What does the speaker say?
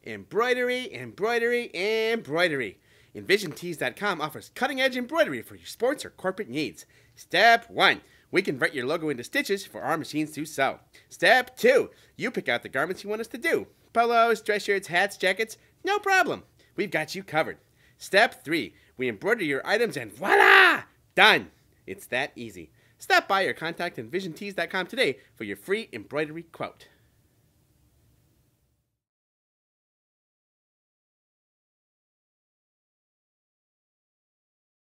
Embroidery, embroidery, embroidery. Envisiontees.com offers cutting-edge embroidery for your sports or corporate needs. Step 1. We convert your logo into stitches for our machines to sew. Step 2. You pick out the garments you want us to do. Polos, dress shirts, hats, jackets, no problem. We've got you covered. Step 3. We embroider your items and voila! Done! It's that easy. Stop by or contact envisiontees.com today for your free embroidery quote.